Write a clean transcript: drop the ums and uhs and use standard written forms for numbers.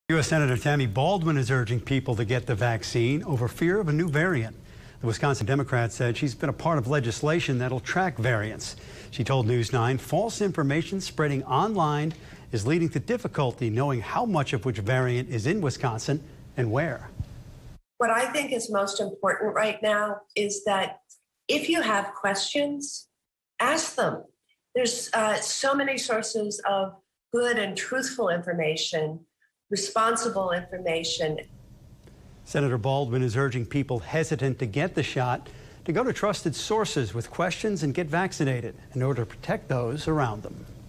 U.S. Senator Tammy Baldwin is urging people to get the vaccine over fear of a new variant. The Wisconsin Democrat said she's been a part of legislation that'll track variants. She told News 9 false information spreading online is leading to difficulty knowing how much of which variant is in Wisconsin and where. What I think is most important right now is that if you have questions, ask them. There's so many sources of good and truthful information, responsible information. Senator Baldwin is urging people hesitant to get the shot to go to trusted sources with questions and get vaccinated in order to protect those around them.